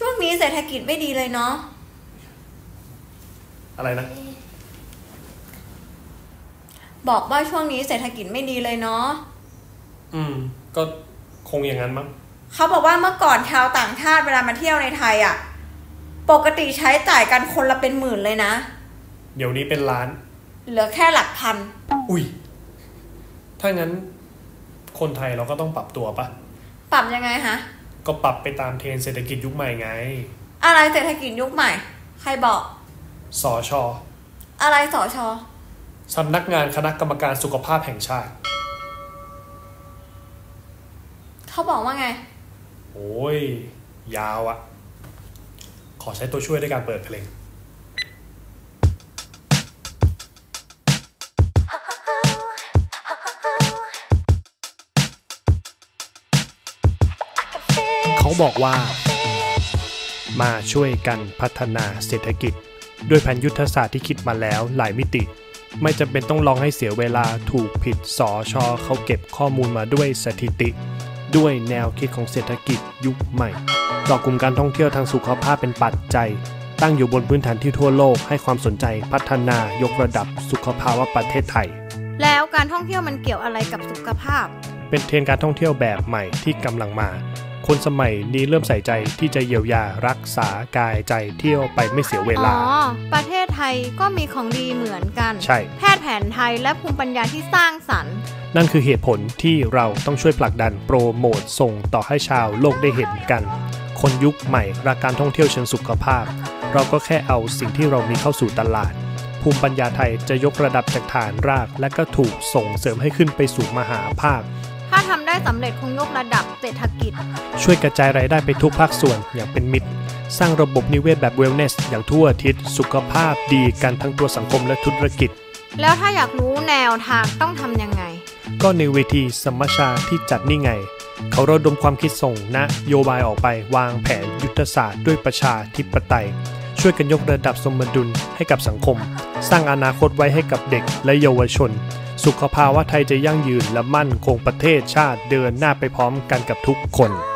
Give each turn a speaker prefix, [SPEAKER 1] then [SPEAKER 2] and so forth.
[SPEAKER 1] ช่วงนี้เศรษฐกิจไม่ดีเลยเนาะ
[SPEAKER 2] อะไรนะ
[SPEAKER 1] บอกว่าช่วงนี้เศรษฐกิจไม่ดีเลยเนาะ
[SPEAKER 2] ก็คงอย่างนั้นมั้ง
[SPEAKER 1] เขาบอกว่าเมื่อก่อนชาวต่างชาติเวลามาเที่ยวในไทยอ่ะปกติใช้จ่ายกันคนละเป็นหมื่นเลยนะ
[SPEAKER 2] เดี๋ยวนี้เป็นล้าน
[SPEAKER 1] เหลือแค่หลักพัน
[SPEAKER 2] อุ้ยถ้างั้นคนไทยเราก็ต้องปรับตัวปะ
[SPEAKER 1] ปรับยังไงฮะ
[SPEAKER 2] ก็ปรับไปตามเทรนด์เศรษฐกิจยุคใหม่ไง
[SPEAKER 1] อะไรเศรษฐกิจยุคใหม่ใครบอก
[SPEAKER 2] สช.
[SPEAKER 1] อะไรสช.
[SPEAKER 2] สำนักงานคณะกรรมการสุขภาพแห่งชาติ
[SPEAKER 1] เขาบอกว่าไง
[SPEAKER 2] โอ้ยยาวอะขอใช้ตัวช่วยด้วยการเปิดเพลงเขาบอกว่ามาช่วยกันพัฒนาเศรษฐกิจด้วยแผนยุทธศาสตร์ที่คิดมาแล้วหลายมิติไม่จำเป็นต้องลองให้เสียเวลาถูกผิดสช.เขาเก็บข้อมูลมาด้วยสถิติด้วยแนวคิดของเศรษฐกิจยุคใหม่เจาะกลุ่มการท่องเที่ยวทางสุขภาพเป็นปัจจัยตั้งอยู่บนพื้นฐานที่ทั่วโลกให้ความสนใจพัฒนายกระดับสุขภาวะประเทศไทย
[SPEAKER 1] แล้วการท่องเที่ยวมันเกี่ยวอะไรกับสุขภาพ
[SPEAKER 2] เป็นเทรนด์การท่องเที่ยวแบบใหม่ที่กำลังมาคนสมัยนี้เริ่มใส่ใจที่จะเยียวยารักษากายใจเที่ยวไปไม่เสียเวลา
[SPEAKER 1] ประเทศไทยก็มีของดีเหมือนกัน
[SPEAKER 2] ใช่
[SPEAKER 1] แพทย์แผนไทยและภูมิปัญญาที่สร้างสรรค์
[SPEAKER 2] นั่นคือเหตุผลที่เราต้องช่วยผลักดันโปรโมทส่งต่อให้ชาวโลกได้เห็นกันคนยุคใหม่รักการท่องเที่ยวเชิงสุขภาพเราก็แค่เอาสิ่งที่เรามีเข้าสู่ตลาดภูมิปัญญาไทยจะยกระดับจากฐานรากและก็ถูกส่งเสริมให้ขึ้นไปสู่มหาภาค
[SPEAKER 1] ถ้าทำได้สำเร็จคงยกระดับเศรษฐกิจ
[SPEAKER 2] ช่วยกระจายรายได้ไปทุกภาคส่วนอย่างเป็นมิตรสร้างระบบนิเวศแบบเวลเนสอย่างทั่วอาทิศสุขภาพดีกันทั้งตัวสังคมและธุรกิจ
[SPEAKER 1] แล้วถ้าอยากรู้แนวทางต้องทำยังไง
[SPEAKER 2] ก็ในเวทีสัมมชาที่จัดนี่ไงเขาระดมความคิดส่งนโยบายออกไปวางแผนยุทธศาสตร์ด้วยประชาธิปไตยช่วยกันยกระดับสมดุลให้กับสังคมสร้างอนาคตไว้ให้กับเด็กและเยาวชนสุขภาวะไทยจะยั่งยืนและมั่นคงประเทศชาติเดินหน้าไปพร้อมกันกับทุกคน